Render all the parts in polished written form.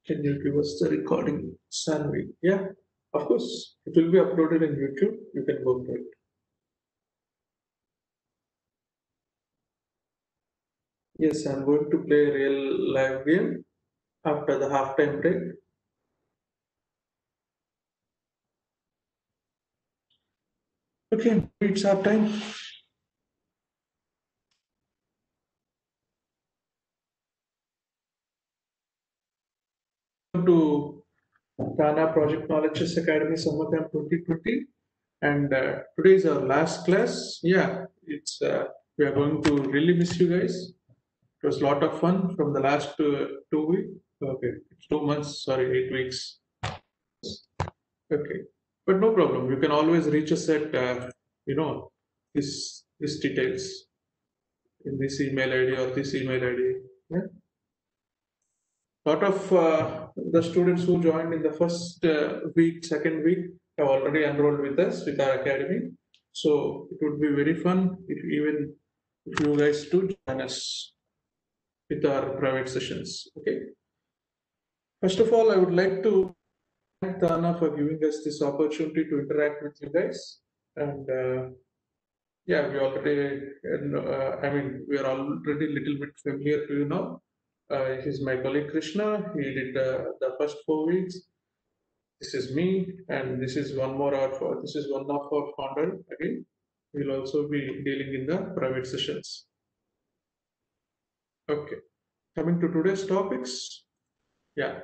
Can you give us the recording, Sanvi? Yeah, of course. It will be uploaded in YouTube. You can go to it. Yes, I'm going to play a real live game after the halftime break. Okay, it's halftime. To Tana Project Knowledge Academy Summer Camp 2020, and today is our last class. Yeah, it's we are going to really miss you guys. It was a lot of fun from the last 2 weeks. Okay, 2 months. Sorry, 8 weeks. Okay, but no problem. You can always reach us at you know this details in this email ID or this email ID. Yeah. Lot of the students who joined in the first week, second week have already enrolled with us with our academy. So it would be very fun if you guys do join us with our private sessions. Okay. First of all, I would like to thank Tana for giving us this opportunity to interact with you guys. And yeah, we already, I mean, we are already a little bit familiar to you now. He's my colleague Krishna. He did the first 4 weeks. This is me, and this is one more hour for this is one of our founder again. We'll also be dealing in the private sessions. Okay, coming to today's topics. Yeah,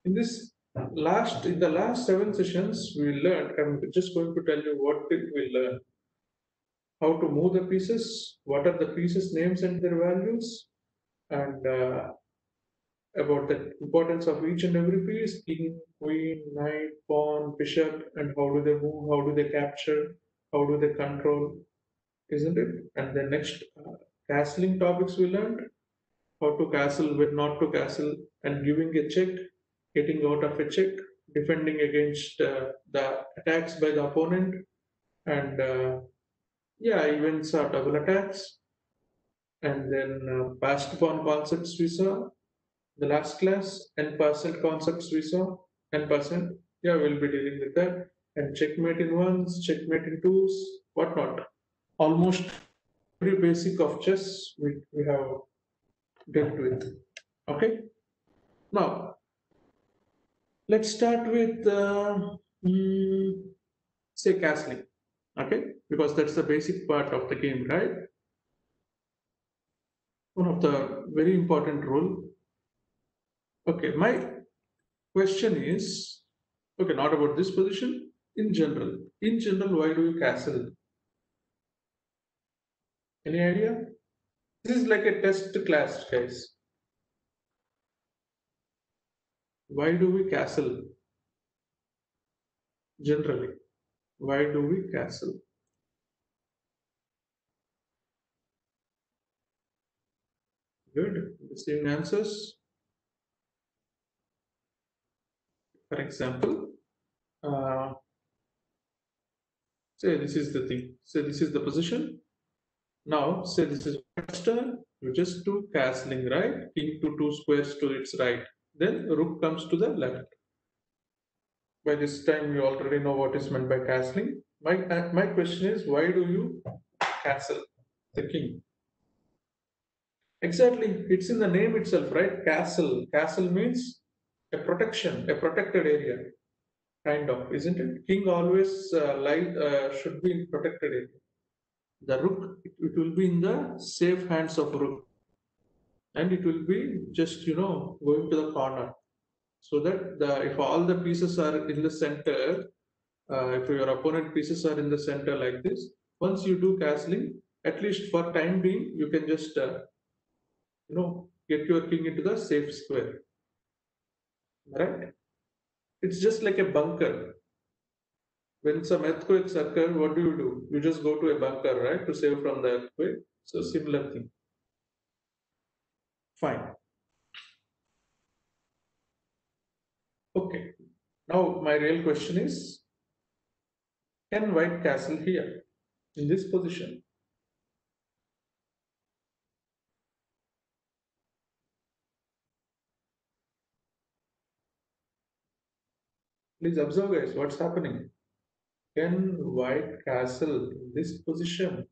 in the last 7 sessions, we learned. I'm just going to tell you what did we learn. How to move the pieces, what are the pieces names and their values, and about the importance of each and every piece, king, queen, knight, pawn, bishop, and how do they move, how do they capture, how do they control, isn't it? And the next castling topics we learned, how to castle, when not to castle, and giving a check, getting out of a check, defending against the attacks by the opponent, and yeah, even saw double attacks, and then passed pawn concepts we saw the last class, n% concepts we saw, n%. Yeah, we'll be dealing with that. And checkmate in ones, checkmate in twos, whatnot. Almost every basic of chess we have dealt with. Okay. Now, let's start with, say, castling. Okay. Because that's the basic part of the game, right? One of the very important rule. Okay. My question is, okay, not about this position, in general. In general, why do you castle? Any idea? This is like a test class, guys. Why do we castle? Generally, why do we castle? Good. Receiving answers. For example, uh, say this is the thing. Say this is the position. Now, say this is first turn. You just do castling, right? King to two squares to its right. Then rook comes to the left. By this time, you already know what is meant by castling. My question is, why do you castle the king? Exactly, it's in the name itself, right? Castle. Castle means a protection, a protected area, kind of, isn't it? King always should be in protected area. The rook, it will be in the safe hands of rook, and it will be just going to the corner, so that the if all the pieces are in the center, if your opponent pieces are in the center like this, once you do castling, at least for time being, you can just get your king into the safe square, right? It's just like a bunker. When some earthquakes occur, what do? You just go to a bunker, right, to save from the earthquake. So similar thing. Fine. Okay. Now my real question is, can white castle here in this position? Please observe, guys, what's happening. Can white castle in this position?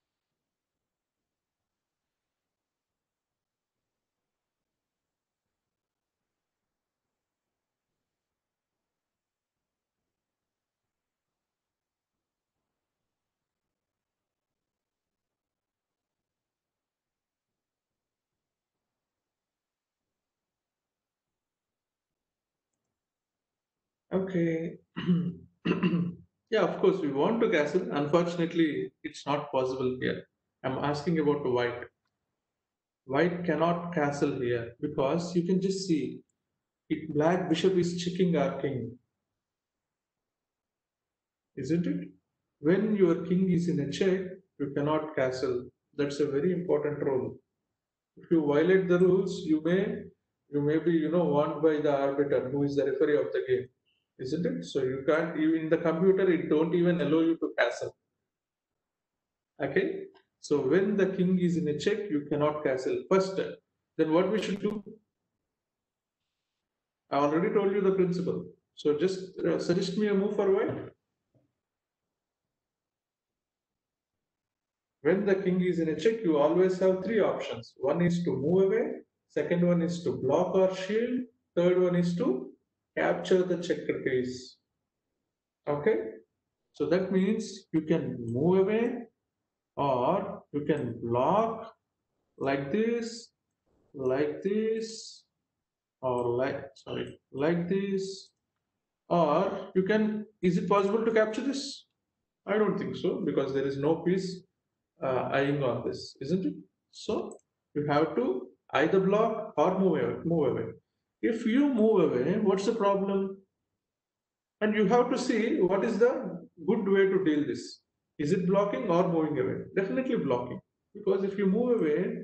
Okay. Yeah, of course, we want to castle. Unfortunately, it's not possible here. I'm asking about the white. White cannot castle here because you can just see it. Black bishop is checking our king, isn't it? When your king is in a check, you cannot castle. That's a very important rule. If you violate the rules, you may be warned by the arbiter, who is the referee of the game, isn't it? So you can't even in the computer it don't even allow you to castle. Okay. So when the king is in a check, you cannot castle. First, then what we should do? I already told you the principle. So just suggest me a move for white. When the king is in a check, you always have three options. One is to move away, second one is to block or shield, third one is to capture the checked piece. Okay? So that means you can move away or you can block like this, or like this, or you can. Is it possible to capture this? I don't think so because there is no piece eyeing on this, isn't it? So you have to either block or move away. Move away. If you move away, what's the problem? And you have to see what is the good way to deal this. Is it blocking or moving away? Definitely blocking, because if you move away,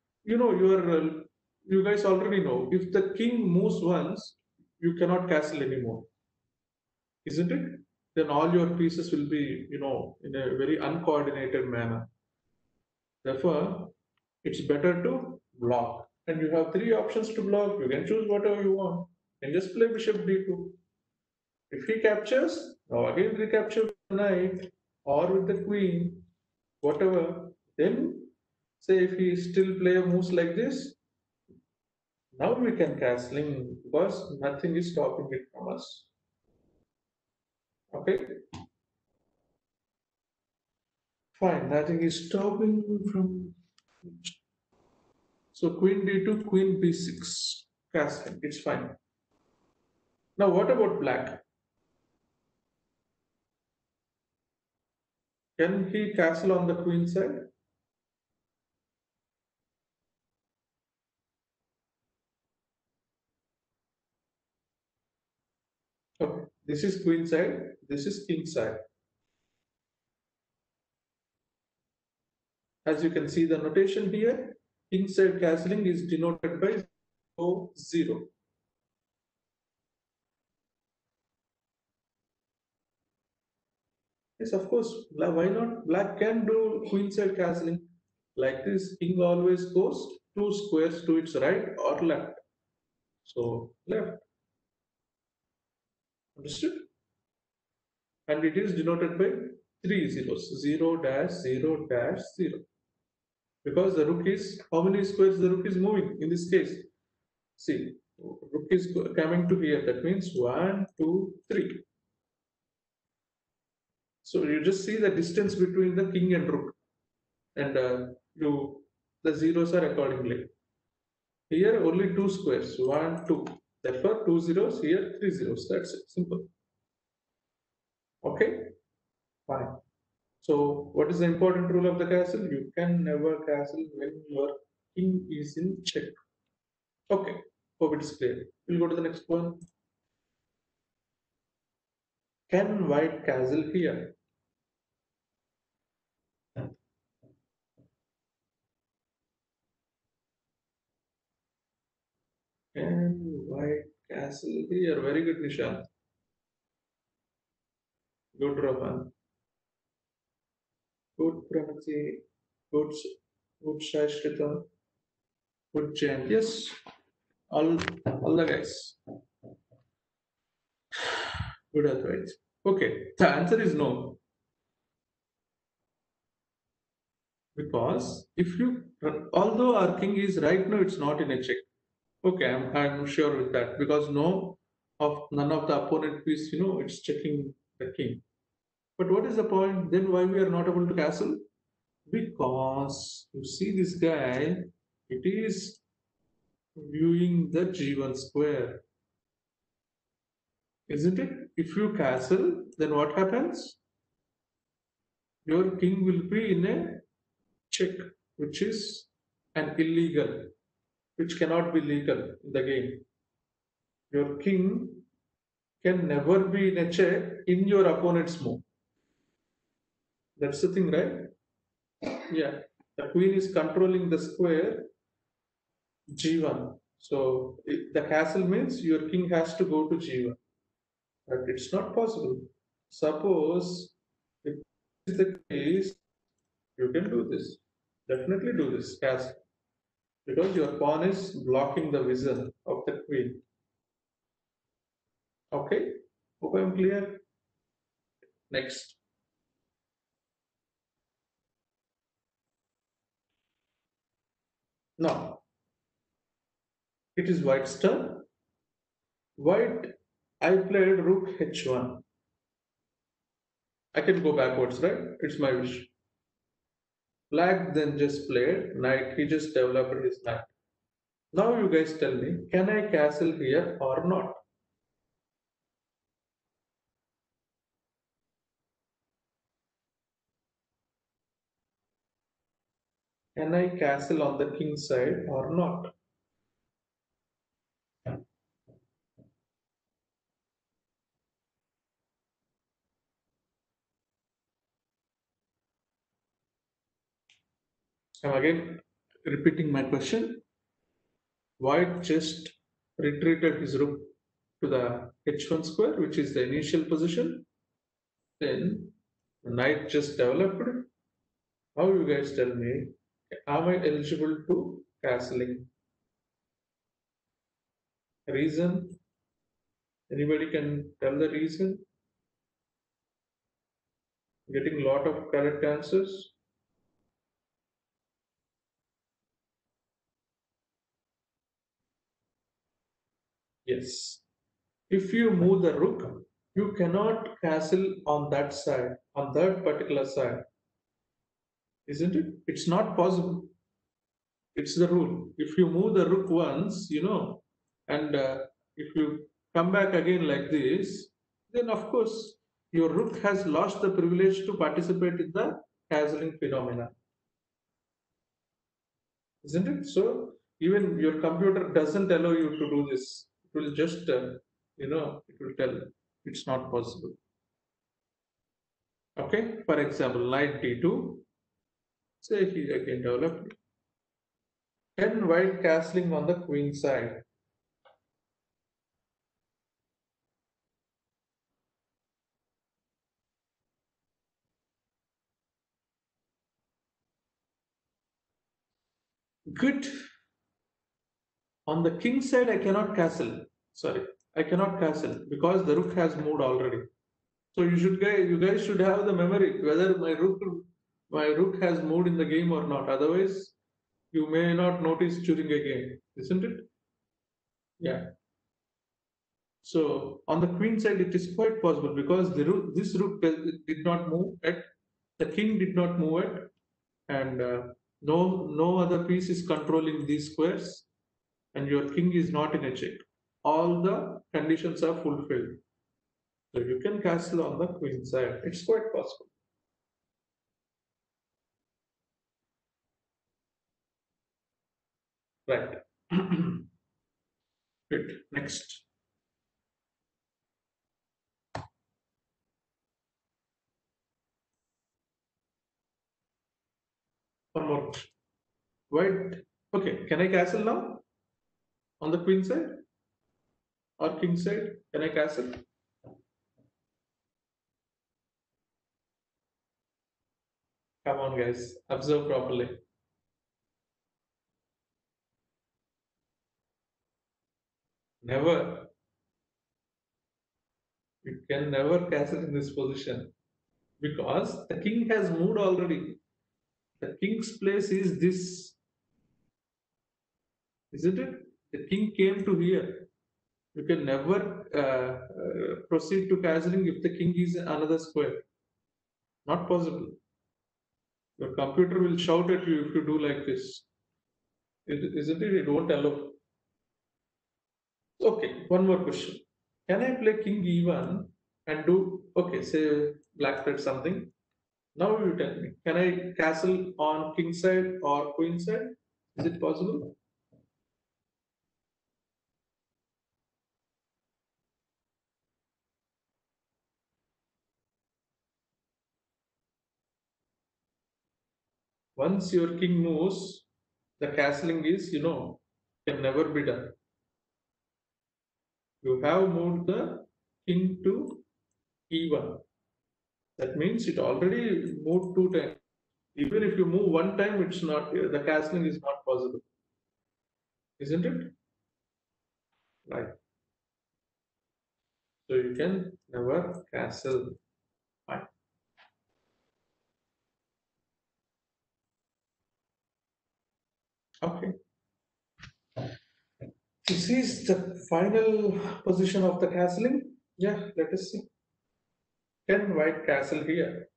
you guys already know if the king moves once, you cannot castle anymore, isn't it? Then all your pieces will be in a very uncoordinated manner. Therefore, it's better to block. And you have three options to block. You can choose whatever you want. And just play bishop d2. If he captures, now again recapture with the knight or with the queen, whatever. Then say if he still play moves like this, now we can castling because nothing is stopping it from us. Okay, fine. Nothing is stopping from. So queen d2, queen b6, castling. It's fine. Now what about black? Can he castle on the queen side? Okay, this is queen side, this is king side. As you can see the notation here, king side castling is denoted by 0, 0. Yes, of course, why not? Black can do queen side castling. Like this, king always goes two squares to its right or left. So left, understood? And it is denoted by three zeros, 0 dash 0 dash 0. Because the rook is, how many squares the rook is moving in this case? See, rook is coming to here. That means 1, 2, 3. So you just see the distance between the king and rook, and the zeros are accordingly. Here only two squares, 1, 2. Therefore, two zeros here, three zeros. That's it. Simple. Okay, fine. So, what is the important rule of the castle? You can never castle when your king is in check. Okay, hope it is clear. We'll go to the next one. Can white castle here? Can white castle here? Very good, Nishant. Good, Rohan. Good, Pramati. Good, good, Shashritam. Good, Jen. Yes, all the guys. Good advice. Okay, the answer is no. Because if you, although our king is right now, it's not in a check. Okay, I'm sure with that because no of none of the opponent piece, it's checking the king. But what is the point? Then why we are not able to castle? Because you see this guy, it is viewing the G1 square, isn't it? If you castle, then what happens? Your king will be in a check, which is an illegal, which cannot be legal in the game. Your king can never be in a check in your opponent's move. That's the thing, right? Yeah. The queen is controlling the square G1. So the castle means your king has to go to G1. But it's not possible. Suppose if this is the case, you can do this. Definitely do this castle. Because your pawn is blocking the vision of the queen. Okay? Hope I'm clear. Next. Now, it is white's turn. White, I played rook h1. I can go backwards, right? It's my wish. Black then just played knight. He just developed his knight. Now you guys tell me, can I castle here or not? Can I castle on the king side or not? I'm again repeating my question. White just retreated his rook to the h1 square, which is the initial position. Then the knight just developed. How you guys tell me, am I eligible to castling? Reason? Anybody can tell the reason? Getting a lot of correct answers. Yes. If you move the rook, you cannot castle on that side, on that particular side, isn't it? It's not possible. It's the rule. If you move the rook once, and if you come back again like this, then of course your rook has lost the privilege to participate in the castling phenomena, isn't it? So even your computer doesn't allow you to do this. It will just, it will tell it's not possible. Okay, for example, knight d2. Say he again developed. Can white castling on the queen side? Good. On the king side, I cannot castle. Sorry, I cannot castle because the rook has moved already. So you guys should have the memory whether my rook has moved in the game or not. Otherwise, you may not notice during a game, isn't it? Yeah. So on the queen side, it is quite possible because this rook did not move at the king did not move at, and no other piece is controlling these squares, and your king is not in a check. All the conditions are fulfilled, so you can castle on the queen side. It's quite possible, right? Good. Next, one more. White. Okay, can I castle now on the queen side or king side? Can I castle? Come on, guys, observe properly. Never. You can never castle in this position because the king has moved already. The king's place is this, isn't it? The king came to here. You can never proceed to castling if the king is another square. Not possible. Your computer will shout at you if you do like this. Isn't it? It won't allow. Okay, one more question. Can I play king e1 and do, okay, say black played something. Now you tell me, can I castle on king side or queen side? Is it possible? Once your king moves, the castling is, can never be done. You have moved the king to e1. That means it already moved 2 times. Even if you move one time, it's not, the castling is not possible. Isn't it? Right. So you can never castle. Fine. Okay. This is the final position of the castling. Yeah, let us see. Can white castle here?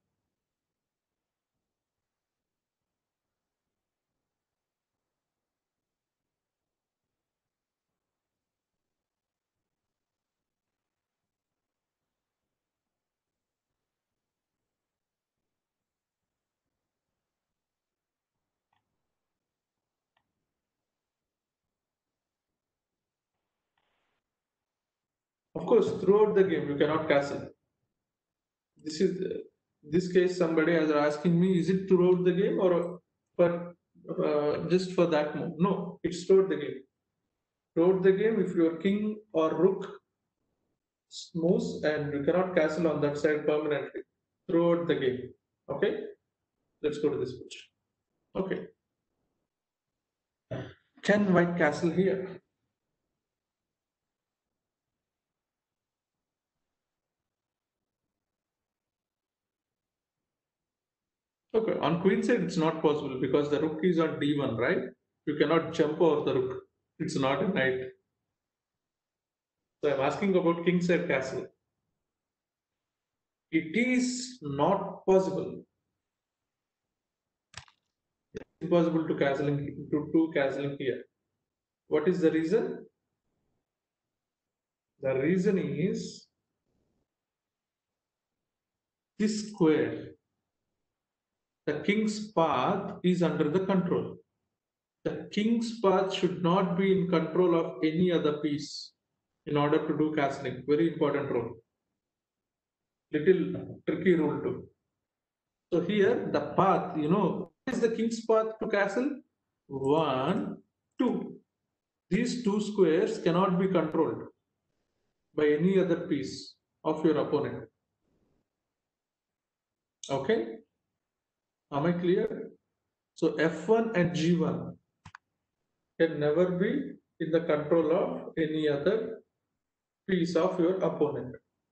Of course, throughout the game you cannot castle. This is this case somebody is asking me, is it throughout the game or for just for that move? No, it's throughout the game. Throughout the game, if your king or rook moves and you cannot castle on that side permanently throughout the game. Okay, let's go to this page. Okay, can white castle here? Okay, on queen side it's not possible because the rook is on d1, right? You cannot jump over the rook. It's not a knight. So I'm asking about king side castle. It is not possible. It's impossible to castling here. What is the reason? The reason is this square. The king's path is under the control. The king's path should not be in control of any other piece in order to do castling. Very important rule. Little tricky rule too. So here the path, what is the king's path to castle? 1, 2. These two squares cannot be controlled by any other piece of your opponent. Okay? Am I clear? So F1 and G1 can never be in the control of any other piece of your opponent.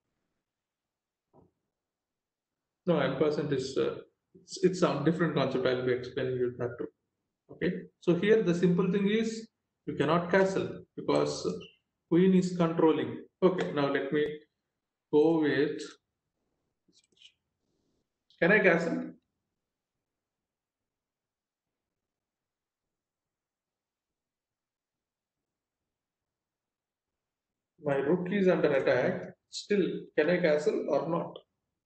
No, ampersand is it's some different concept. I'll be explaining you that too. Okay. So here the simple thing is you cannot castle because queen is controlling. Okay. Now let me go with. Can I castle? My rook is under attack. Still, can I castle or not?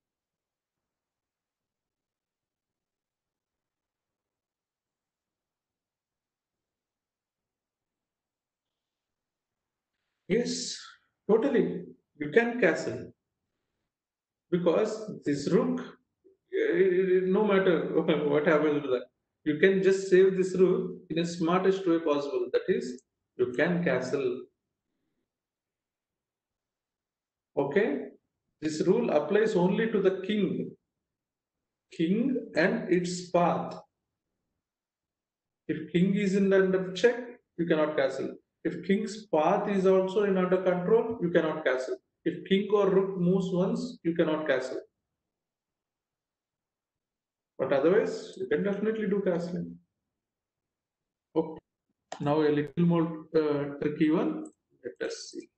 Yes, totally. You can castle because this rook, no matter what happens to that, you can just save this rook in the smartest way possible. That is, you can castle. Okay, this rule applies only to the king and its path. If king is in under check, you cannot castle. If king's path is also in under control, you cannot castle. If king or rook moves once, you cannot castle. But otherwise, you can definitely do castling. Okay. Now a little more tricky one. Let us see.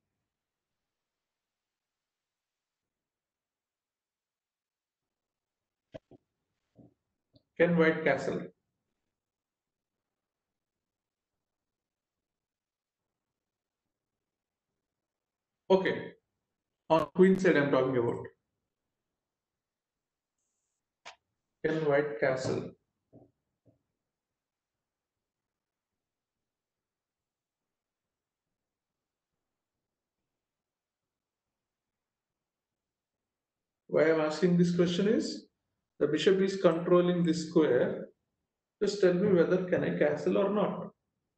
Can white castle? Okay. On queen side, I'm talking about. Can white castle? Why I'm asking this question is the bishop is controlling this square. Just tell me whether can I castle or not.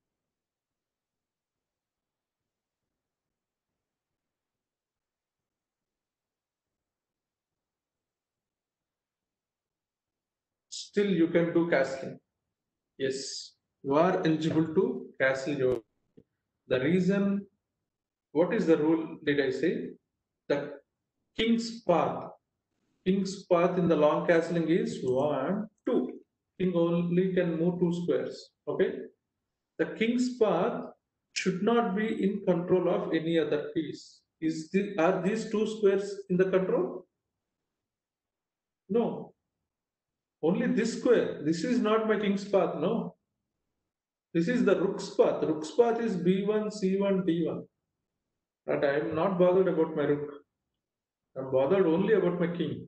Still, you can do castling. Yes, you are eligible to castle your. The reason, what is the rule? Did I say the king's path? King's path in the long castling is 1, 2. King only can move 2 squares. Okay. The king's path should not be in control of any other piece. Are these 2 squares in the control? No. Only this square. This is not my king's path. No. This is the rook's path. Rook's path is b1, c1, d1. But I am not bothered about my rook. I'm bothered only about my king.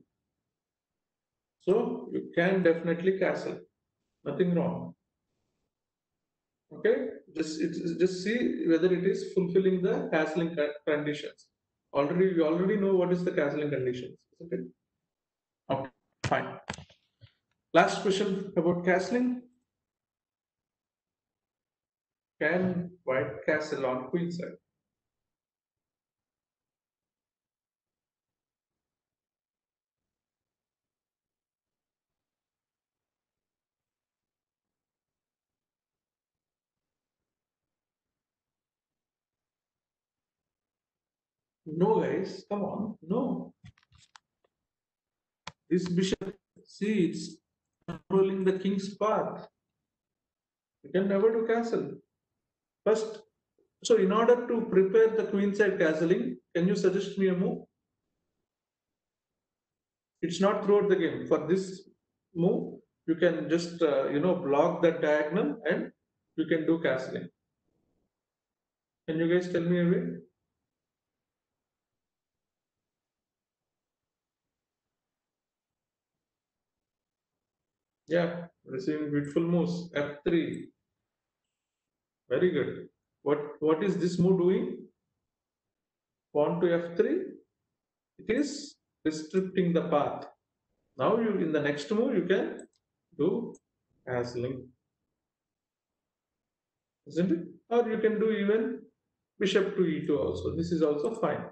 So you can definitely castle. Nothing wrong. Okay, just see whether it is fulfilling the castling conditions. We already know what is the castling conditions, isn't it? Okay, fine. Last question about castling. Can white castle on queen side? No, guys, come on, no. This bishop, see, it's controlling the king's path. You can never do castle. First, so in order to prepare the queenside castling, can you suggest me a move? It's not throughout the game. For this move, you can just block that diagonal and you can do castling. Can you guys tell me a way? Yeah, receiving beautiful moves. F3. Very good. What is this move doing? Pawn to F3. It is restricting the path. Now you in the next move you can do castling, isn't it? Or you can do even bishop to E2 also. This is also fine.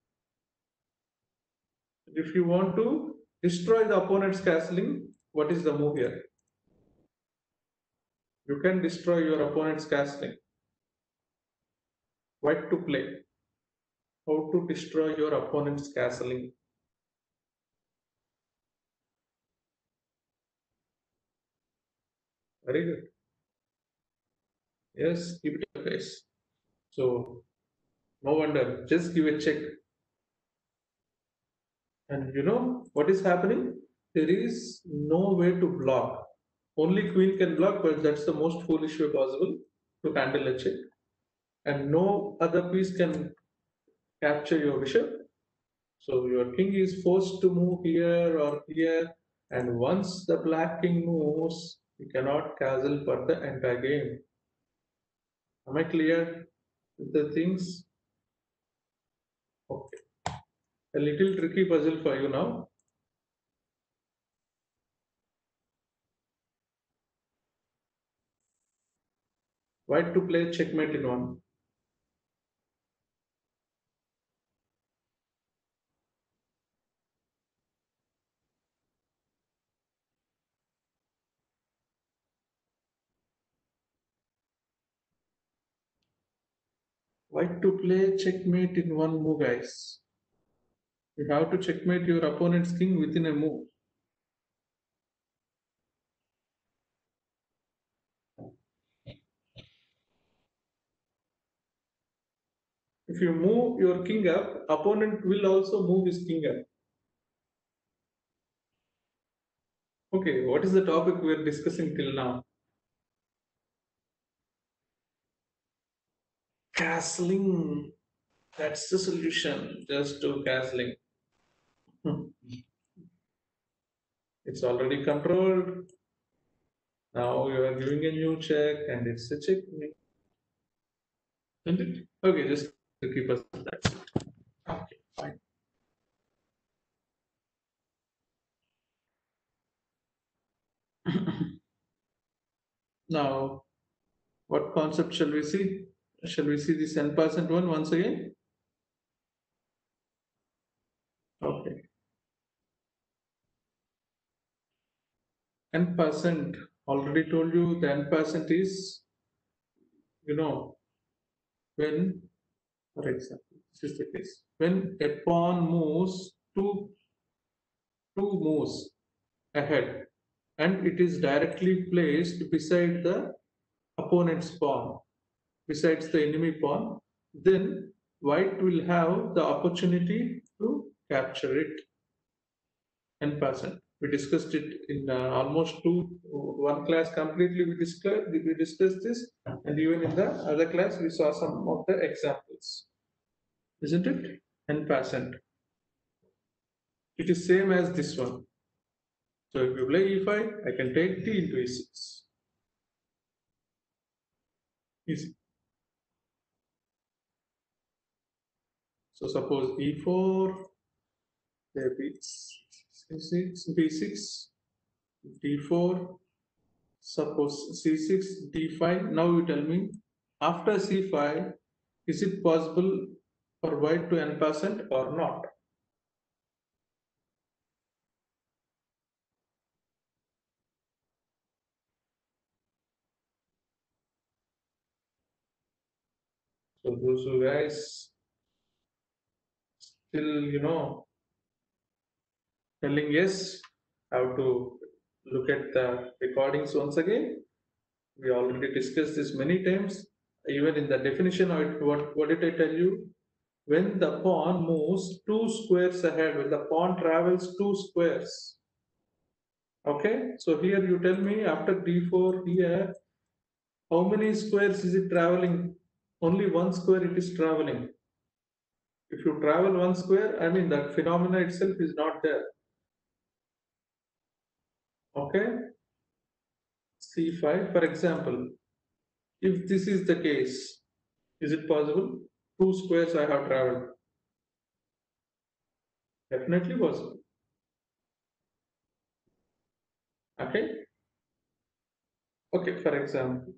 If you want to destroy the opponent's castling, what is the move here? You can destroy your opponent's castling. What to play? How to destroy your opponent's castling? Very good. Yes, keep it up, guys. So no wonder. Just give a check. And you know what is happening? There is no way to block. Only queen can block, but that's the most foolish way possible to handle a check. And no other piece can capture your bishop. So your king is forced to move here or here, and once the black king moves, you cannot castle for the entire game. Am I clear with the things? Okay. A little tricky puzzle for you now. White to play checkmate in one. White to play checkmate in one move, guys. You have to checkmate your opponent's king within a move. If you move your king up, opponent will also move his king up. Okay, what is the topic we are discussing till now? Castling. That's the solution. Just do castling. It's already controlled. Now you are giving a new check and it's a checkmate. Isn't it? Okay, just to keep us. That's it. Okay, fine. Now, what concept shall we see? Shall we see this n% one once again? Okay. N%, already told you the n% is, when, for example, this is the case. When a pawn moves two moves ahead and it is directly placed beside the opponent's pawn, besides the enemy pawn, then white will have the opportunity to capture it. N%. We discussed it in almost one class completely. We discussed this, and even in the other class we saw some of the examples, isn't it? N%. It is same as this one. So if you play e5, I can take t into e6. Easy. So suppose e4, there b6, b6, d4, suppose c6, d5. Now you tell me, after c5, is it possible for white to n% or not? So those who guys still, telling yes, have to look at the recordings once again. We already discussed this many times. Even in the definition of it, what did I tell you? When the pawn moves two squares ahead, when the pawn travels two squares. Okay, so here you tell me after d4 here, how many squares is it traveling? Only one square it is traveling. If you travel one square, I mean that phenomena itself is not there. Okay, c5 for example. If this is the case, is it possible? Two squares I have traveled. Definitely possible. Okay. Okay, for example.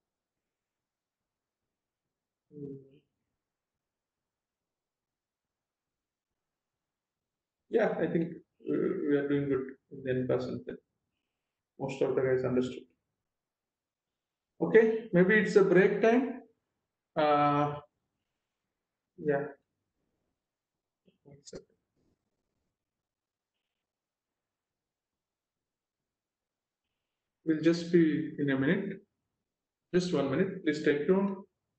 Yeah, I think we are doing good in the N%. Most of the guys understood. Okay, maybe it's a break time. Yeah. One second. We'll just be in a minute. Just 1 minute. Please take note.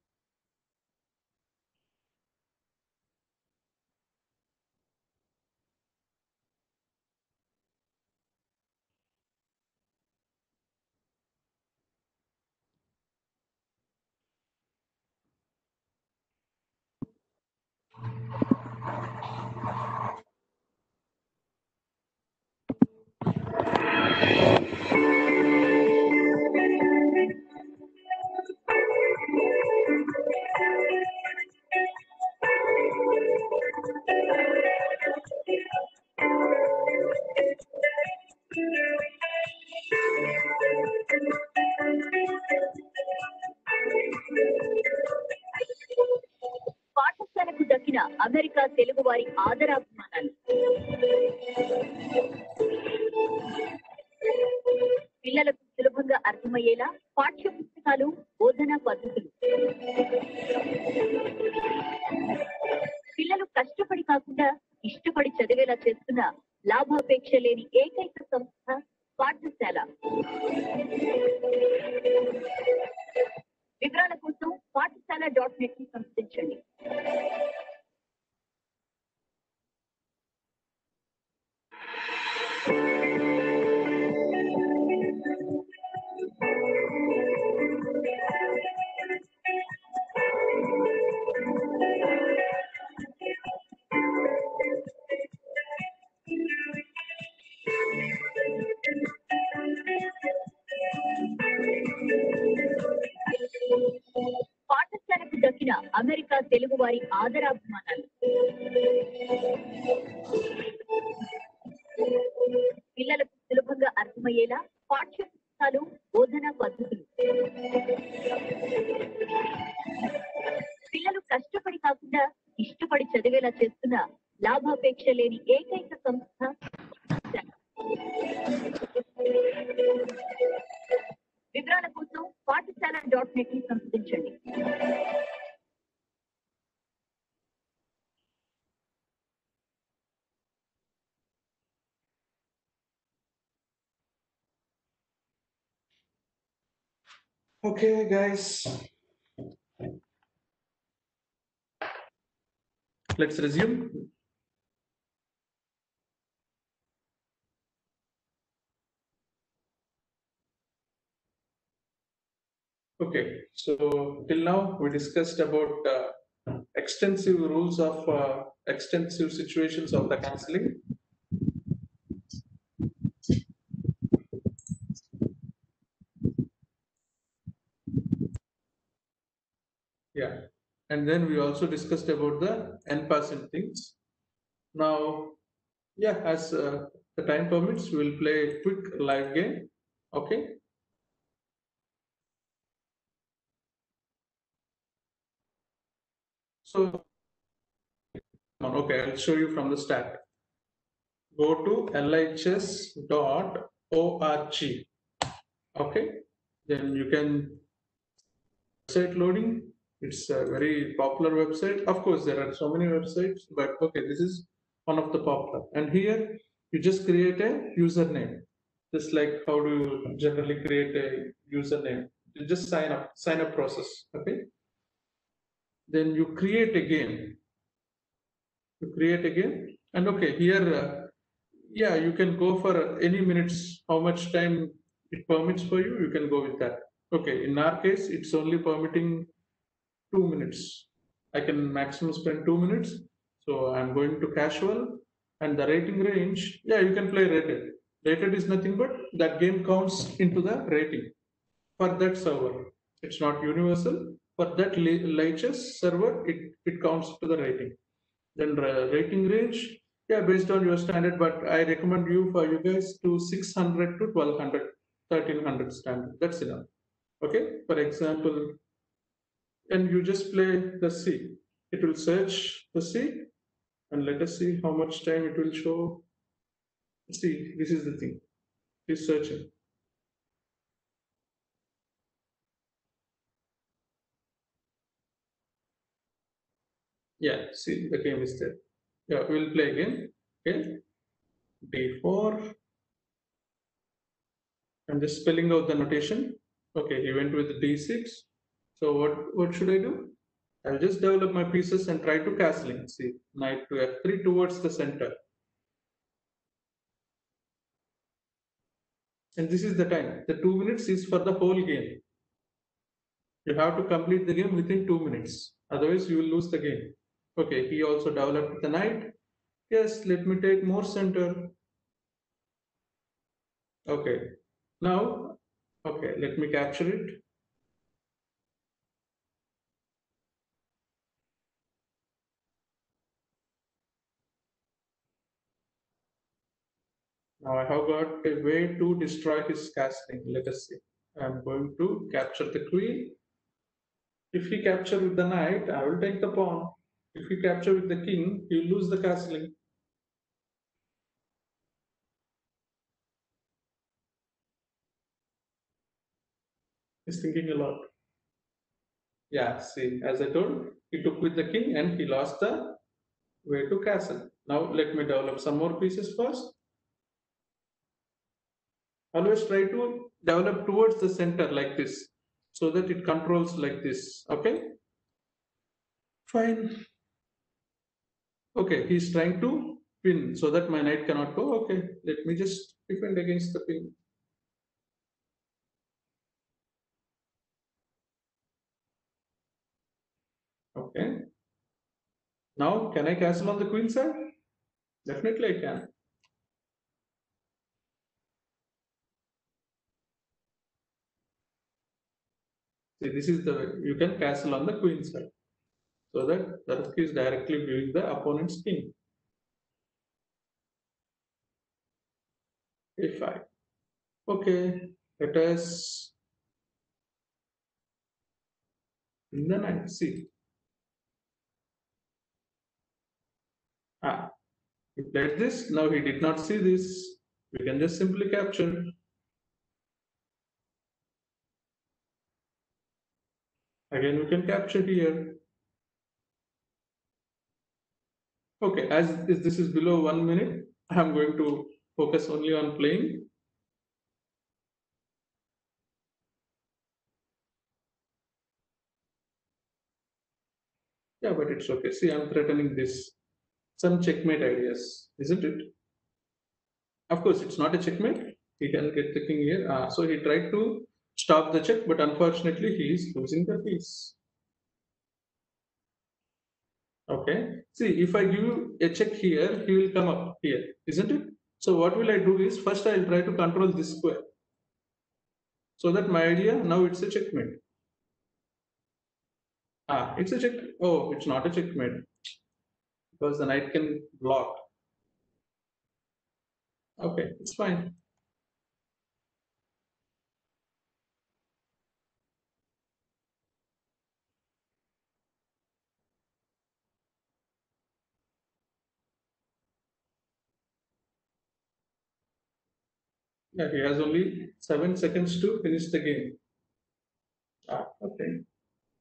పాఠశాలకు దక్కిన America తెలుగువారి ఆదరాభిమానాలు. పిల్లలకు సులభంగా అర్థమయ్యేలా పాఠ్య పుస్తకాలు, బోధనా పద్ధతులు. పిల్లలు కష్టపడి కాకుండా ఇష్టపడి చదివేలా చేస్తున్న లాభాపేక్ష లేని ఏకైక సంస్థ పాఠశాల. వివరాల కోసం పాఠశాల.net ని సంప్రదించండి. పాఠశాలకు దక్కిన అమెరికా తెలుగువారి ఆదరాభిమానాలు. పిల్లలకు సులభంగా అర్థమయ్యేలా పాఠ్య పుస్తకాలు, బోధనా పద్ధతులు. పిల్లలు కష్టపడి కాకుండా ఇష్టపడి చదివేలా చేస్తున్న లాభాపేక్ష లేని ఏకైక సంస్థ. వివరాల కోసం పాఠశాల.net ని సంప్రదించండి. Okay, guys. Let's resume. Okay, so till now we discussed about extensive rules of extensive situations of the cancelling. Yeah, and then we also discussed about the n% things. Now, yeah, as the time permits, we will play a quick live game. Okay. So, okay, I'll show you from the start. Go to lhs.org. Okay, then you can website loading. It's a very popular website. Of course, there are so many websites, but okay, this is one of the popular. And here you just create a username, just like how do you generally create a username? You just sign up process. Okay. Then you create again. And okay, here, yeah, you can go for any minutes, how much time it permits for you, you can go with that. Okay, in our case, it's only permitting 2 minutes. I can maximum spend 2 minutes. So I'm going to casual, and the rating range, yeah, you can play rated. Rated is nothing but that game counts into the rating for that server. It's not universal. For that LHS server, it counts to the rating. Then rating range, yeah, based on your standard, but I recommend you guys to 600 to 1200, 1300 standard. That's enough. Okay, for example, and you just play the C. It will search the C, and let us see how much time it will show. See, this is the thing. It's searching. Yeah, see, the game is there. Yeah, we'll play again. Okay, D4. I'm just spelling out the notation. Okay, he went with D6. So what should I do? I'll just develop my pieces and try to castling. See, knight to F3 towards the center. And this is the time. The 2 minutes is for the whole game. You have to complete the game within 2 minutes. Otherwise, you will lose the game. Okay, he also developed the knight. Yes, let me take more center. Okay, now, okay, let me capture it. Now I have got a way to destroy his castling. Let us see. I'm going to capture the queen. If he capture with the knight, I will take the pawn. If he capture with the king, he will lose the castling. He's thinking a lot. Yeah, see, as I told, he took with the king and he lost the way to castle. Now let me develop some more pieces first. Always try to develop towards the center like this, so that it controls like this. Okay, fine. Okay, he's trying to pin so that my knight cannot go. Okay, let me just defend against the pin. Okay. Now, can I castle on the queen side? Definitely I can. See, this is the way you can castle on the queen side, so that the rook is directly viewing the opponent's king. A5. Okay, let us in the knight. See. Ah, he played this. Now he did not see this. We can just simply capture. Again, we can capture here. Okay, as this is below 1 minute, I'm going to focus only on playing. Yeah, but it's okay. See, I'm threatening this. Some checkmate ideas, isn't it? Of course, it's not a checkmate. He can get the king here. So he tried to stop the check, but unfortunately, he is losing the piece. Okay. See, if I give you a check here, he will come up here, isn't it? So what will I do is first I'll try to control this square. So that my idea now it's a checkmate. It's a check. Oh, it's not a checkmate because the knight can block. Okay, it's fine. Yeah, he has only 7 seconds to finish the game. Okay.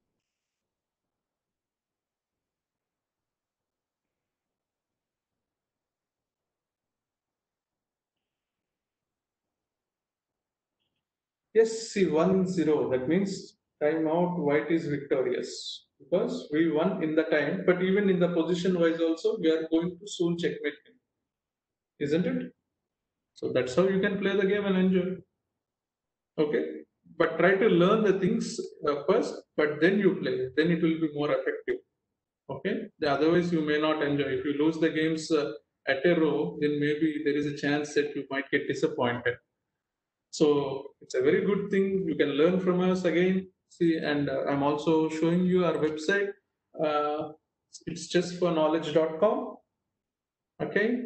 Yes, see 1-0. That means time out, white is victorious because we won in the time, but even in the position wise also, we are going to soon checkmate him, isn't it? So that's how you can play the game and enjoy. Okay, but try to learn the things first, but then you play. Then it will be more effective. Okay, otherwise you may not enjoy. If you lose the games at a row, then maybe there is a chance that you might get disappointed. So it's a very good thing. You can learn from us again. See, and I'm also showing you our website. Uh, it's chessforknowledge.com. Okay.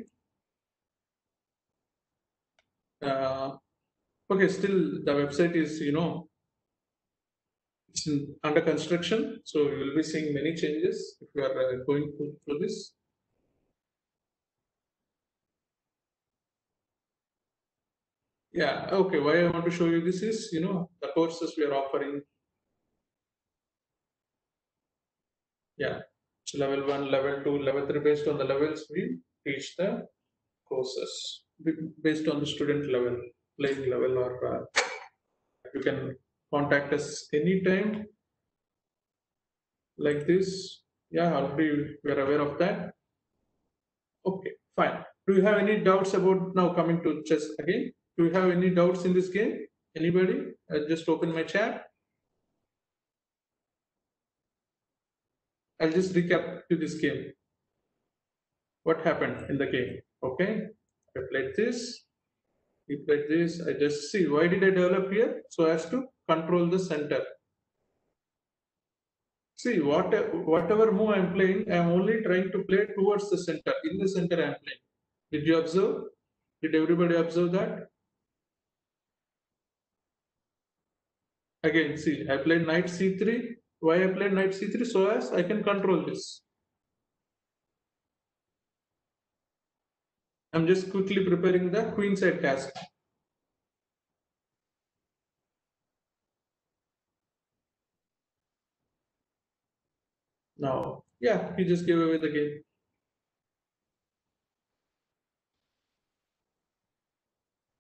Uh, okay. Still, the website is it's under construction, so you will be seeing many changes if you are going through this. Yeah. Okay. Why I want to show you this is the courses we are offering. Yeah. So level 1, level 2, level 3, based on the levels we teach the courses based on the student level, playing level, or you can contact us anytime like this. Yeah, already we're aware of that. Okay, fine. Do you have any doubts about now coming to chess again? Do you have any doubts in this game? Anybody? I'll just open my chat. I'll just recap to this game. What happened in the game? Okay, I played this. We played this. I just see why did I develop here so as to control the center. See, whatever move I'm playing, I'm only trying to play towards the center. In the center, I'm playing. Did you observe? Did everybody observe that? Again, see, I played knight c3. Why I played knight c3? So as I can control this. I'm just quickly preparing the queenside castle. Now, yeah, he just gave away the game.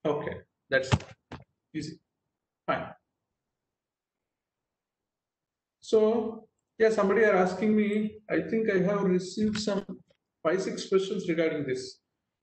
Okay, that's easy. Fine. So, yeah, somebody are asking me, I think I have received some 5-6 questions regarding this.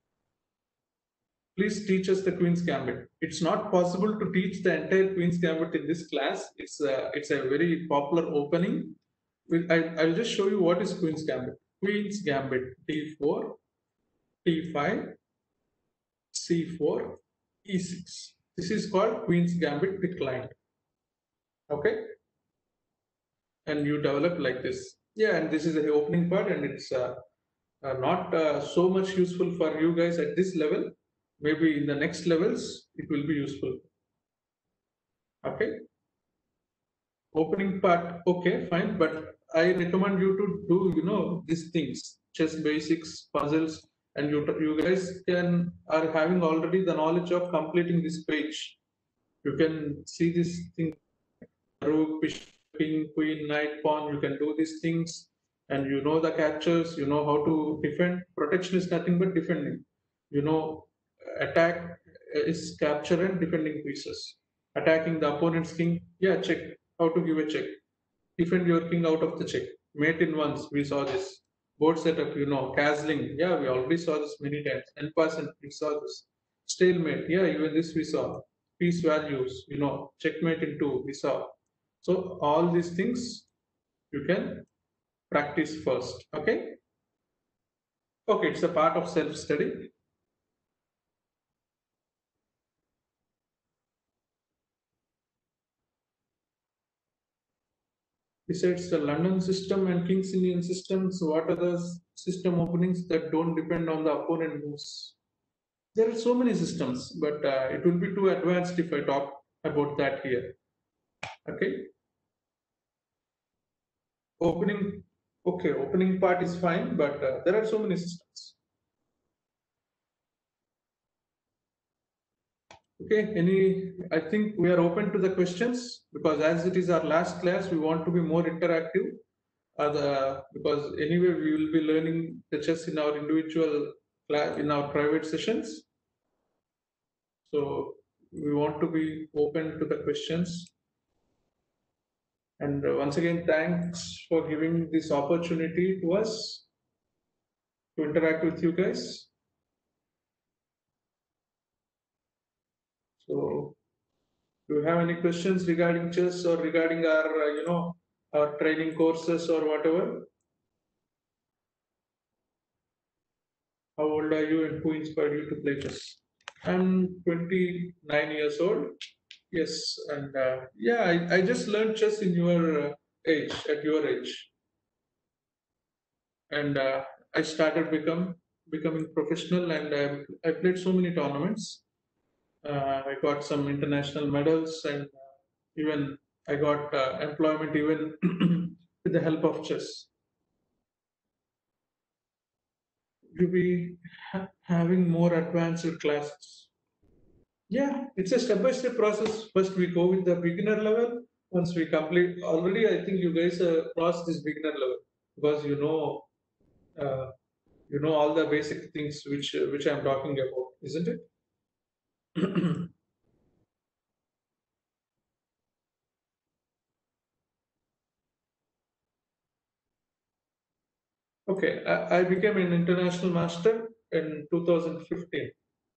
Please teach us the Queen's Gambit. It's not possible to teach the entire Queen's Gambit in this class. It's a very popular opening. I'll just show you what is Queen's Gambit. Queen's Gambit, D4, T5, C4, E6. This is called Queen's Gambit declined. Okay, and you develop like this. Yeah, and this is the opening part, and it's not so much useful for you guys at this level. Maybe in the next levels, it will be useful. Okay, opening part, okay, fine, but I recommend you to do these things, chess basics, puzzles, and you guys are having already the knowledge of completing this page. You can see this thing, rook, bishop, king, queen, knight, pawn. You can do these things, and you know the captures. You know how to defend. Protection is nothing but defending. You know, attack is capture and defending pieces. Attacking the opponent's king, yeah, check. How to give a check. Defend your king out of the check. Mate in ones, we saw this. Board setup, castling, yeah, we already saw this many times. En passant, we saw this. Stalemate, yeah, even this we saw. Piece values, checkmate in two, we saw. So all these things you can practice first. Okay. Okay, it's a part of self-study. Besides the London system and King's Indian systems, what are the system openings that don't depend on the opponent moves? There are so many systems, but it will be too advanced if I talk about that here. Okay. Opening, okay, opening part is fine, but there are so many systems. Okay, I think we are open to the questions because as it is our last class, we want to be more interactive. Because anyway, we will be learning the chess in our individual class, in our private sessions. So we want to be open to the questions. And once again, thanks for giving this opportunity to us to interact with you guys. So, do you have any questions regarding chess or regarding our training courses or whatever? How old are you and who inspired you to play chess? I'm 29 years old. Yes, and yeah, I just learned chess in your at your age, and I started becoming professional, and I played so many tournaments. I got some international medals, and even I got employment even with the help of chess. You'll be having more advanced classes. Yeah, it's a step-by-step process. First, we go with the beginner level. Once we complete, already I think you guys crossed this beginner level because uh, you know all the basic things which I'm talking about, isn't it? Okay, I became an international master in 2015.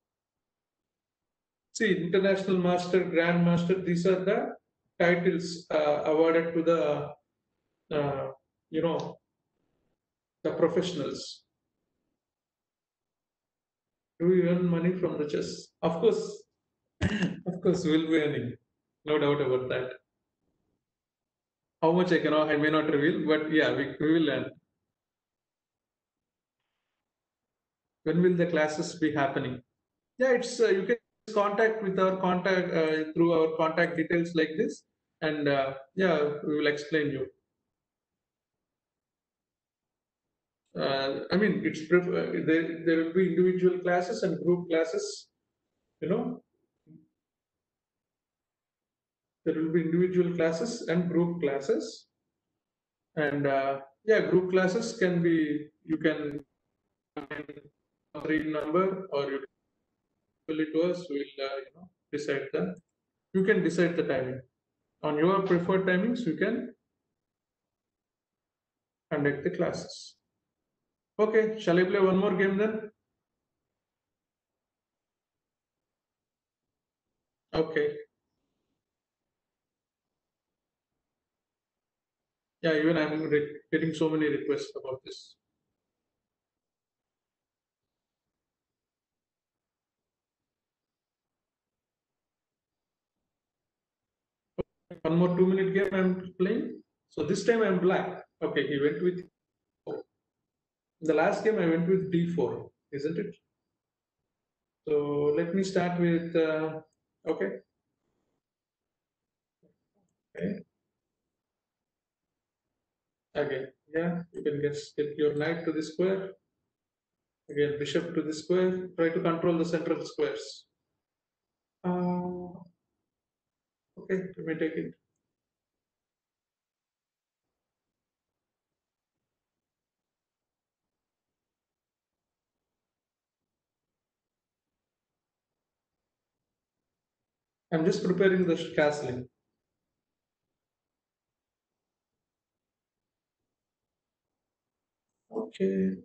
See, international master, grand master, these are the titles awarded to uh, you know, the professionals. Do we earn money from the chess? Of course, we'll be earning. No doubt about that. How much I may not reveal, but yeah, we will earn. When will the classes be happening? Yeah, it's you can contact with our contact through our contact details like this, and yeah, we will explain you. I mean, there will be individual classes and group classes. You know, there will be individual classes and group classes, and yeah, group classes can be you can read number or you it was, we'll decide the. You can decide the timing on your preferred timings. You can conduct the classes. Okay, shall I play one more game then? Okay. Yeah, even I'm getting so many requests about this. One more 2 minute game I'm playing. So this time I'm black. Okay, he went with. The last game I went with d4, isn't it? So let me start with. Okay. Okay. Again, yeah, you can get your knight to the square. Again, bishop to the square. Try to control the central squares. Okay, let me take it. I'm just preparing the castling. Okay.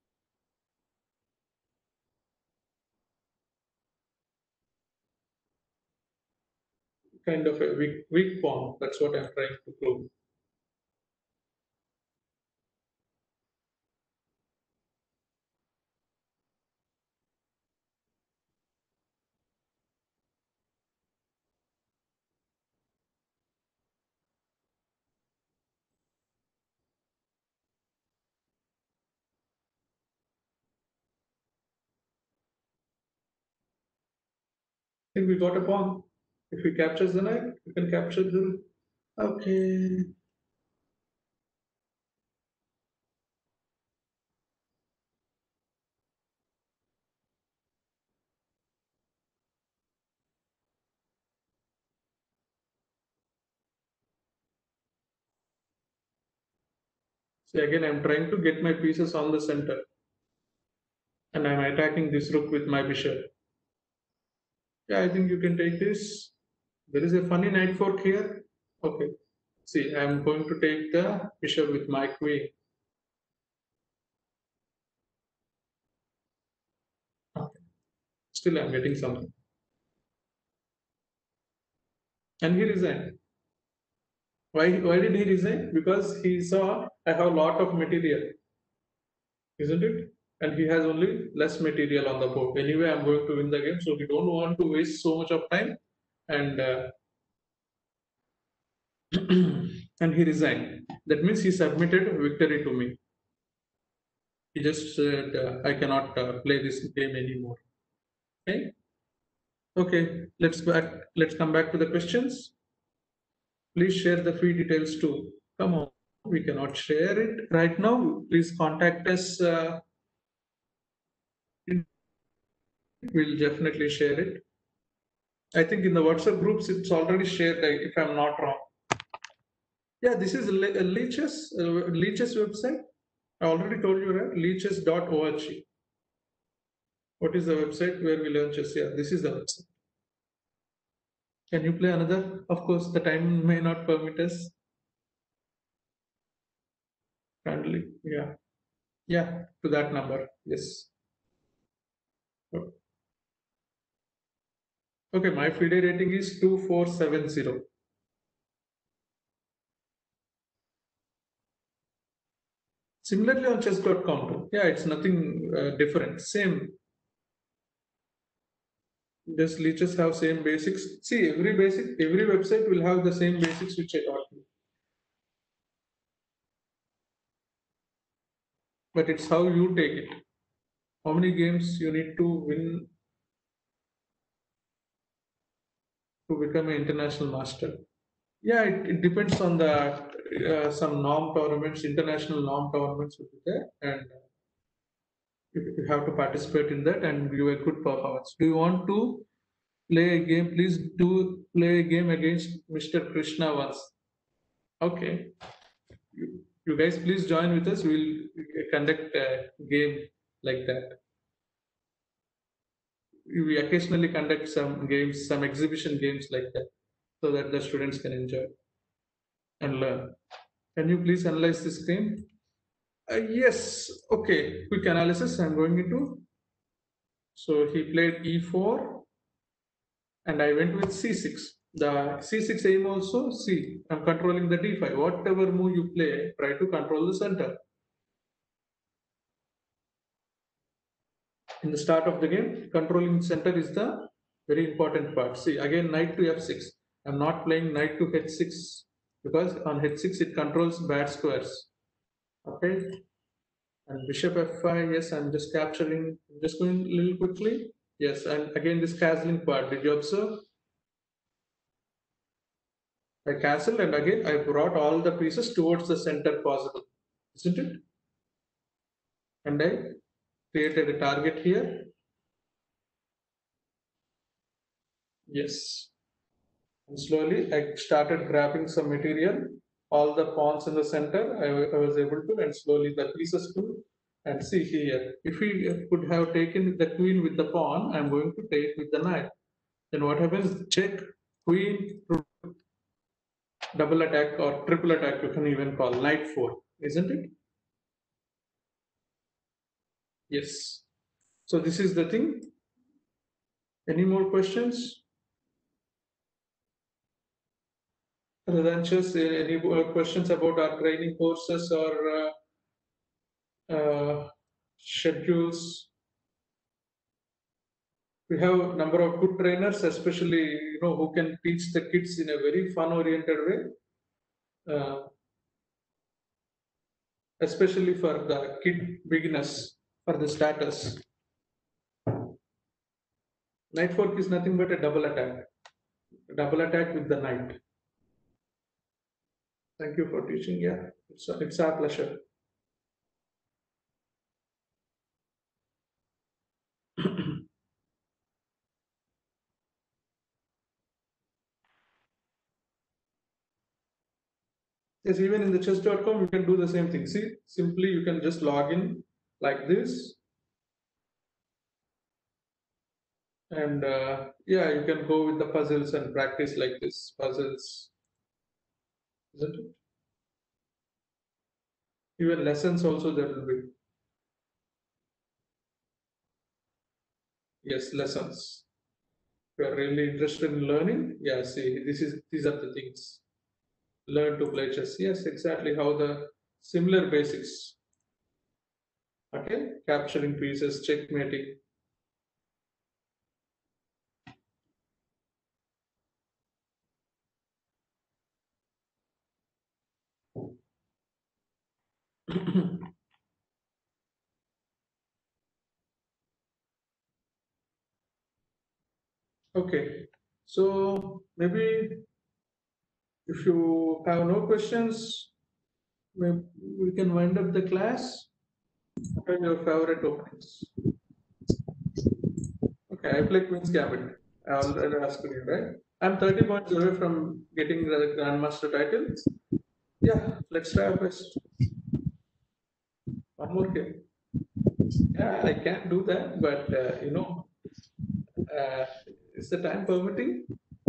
Kind of a weak pawn. That's what I'm trying to prove. I think we got a pawn. If he captures the knight, we can capture the. Okay. See, again, I'm trying to get my pieces on the center. And I'm attacking this rook with my bishop. Yeah, I think you can take this. There is a funny knight fork here. Okay. See, I'm going to take the bishop with my queen. Okay. Still, I'm getting something. And he resigned. Why did he resign? Because he saw I have a lot of material, isn't it? And he has only less material on the board. Anyway, I'm going to win the game, so we don't want to waste so much of time. And and he resigned. That means he submitted victory to me. He just said, "I cannot play this game anymore." Okay. Okay. Let's come back to the questions. Please share the free details too. Come on, we cannot share it right now. Please contact us. We'll definitely share it. I think in the WhatsApp groups it's already shared. If I'm not wrong. Yeah, this is Leech's website. I already told you, right? Leeches.org. What is the website where we learn chess? Yeah, this is the website. Can you play another? Of course, the time may not permit us. Kindly, yeah, yeah, to that number. Yes. Okay, my FIDE rating is 2470. Similarly on chess.com too. Yeah, it's nothing different. Same. Just leeches have same basics. See, every website will have the same basics which I taught you. But it's how you take it. How many games you need to win to become an international master? Yeah, it depends on the some norm tournaments, international norm tournaments will be there, and you have to participate in that and give a good performance. Do you want to play a game? Please do play a game against Mr. Krishna once. Okay, you guys please join with us. We'll conduct a game like that. we occasionally conduct some games, some exhibition games like that, so that the students can enjoy and learn. Can you please analyze the screen? Yes. Okay. Quick analysis. I'm going into. So he played e4, and I went with c6. The c6 aim also c. I'm controlling the d5. Whatever move you play, try to control the center. In the start of the game, controlling center is the very important part. See, again, knight to f6. I'm not playing knight to h6 because on h6 it controls bad squares. Okay. And bishop f5, yes, I'm just capturing, I'm just going a little quickly. Yes, and again this castling part, did you observe? I castled and again I brought all the pieces towards the center possible, isn't it? And I created a target here. Yes. And slowly I started grabbing some material, all the pawns in the center, I was able to, and slowly the pieces too. And see here, if we could have taken the queen with the pawn, I'm going to take with the knight. Then what happens? Check, queen, double attack or triple attack, you can even call knight 4, isn't it? Yes. So this is the thing. Any more questions? Ranchers, any questions about our training courses or schedules? We have a number of good trainers, especially who can teach the kids in a very fun-oriented way, especially for the kid beginners, for the starters. Knight fork is nothing but a double attack with the knight. Thank you for teaching. Yeah, it's our pleasure. Yes, even in the chess.com, you can do the same thing. See, simply you can just log in like this. And yeah, you can go with the puzzles and practice like this, puzzles, isn't it? Even lessons also there will be. Yes, lessons. If you are really interested in learning, yeah, see, these are the things. Learn to play chess. Yes, exactly how the similar basics. Okay, capturing pieces, checkmating. Okay, so maybe if you have no questions, we can wind up the class. What are your favorite openings? Okay, I play Queen's Gambit. I already asked you, right? I'm 30 points away from getting the Grandmaster title. Yeah, let's try our best. One more game. Yeah, I can do that, but is the time permitting?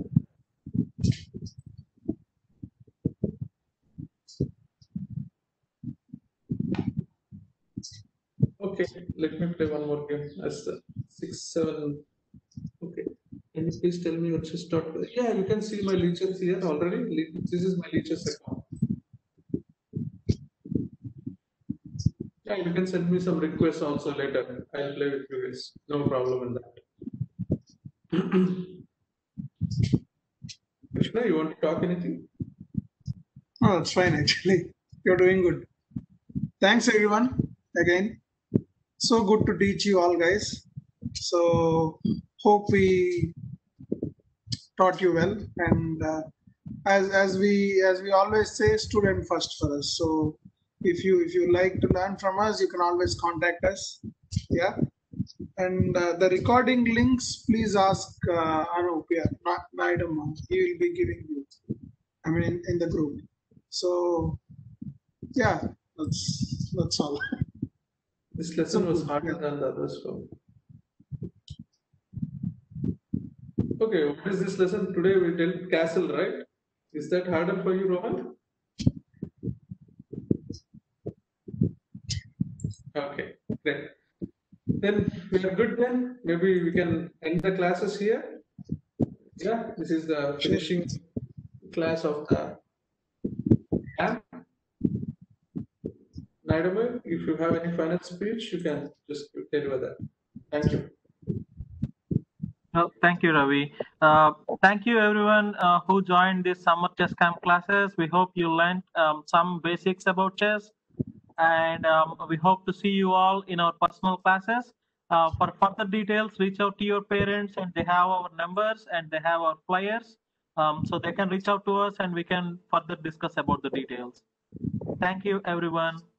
Okay, let me play one more game. That's the 6, 7. Okay. Can you please tell me what you start? Yeah, you can see my leeches here already. This is my leeches account. Yeah, you can send me some requests also later. I'll play with you guys. No problem in that. Krishna, you want to talk anything? Oh, that's fine actually. You're doing good. Thanks everyone again. So good to teach you all guys. So hope we taught you well, and as we always say, student first for us. So if you like to learn from us, you can always contact us. Yeah. And the recording links, please ask Anup, Naidam. He will be giving you. I mean, in the group. So yeah, that's all. This lesson was harder than the others for me. Okay, what is this lesson? Today we dealt castle, right? Is that harder for you, Rohan? Okay, great. Then we are good then. Maybe we can end the classes here. Yeah, this is the Sure. finishing class of the camp. Naidamu, if you have any final speech, you can just deliver that. Thank you. Thank you, Ravi. Thank you, everyone who joined this summer chess camp classes. We hope you learned some basics about chess, and we hope to see you all in our personal classes. For further details, reach out to your parents, and they have our numbers and they have our flyers, so they can reach out to us and we can further discuss about the details. Thank you, everyone.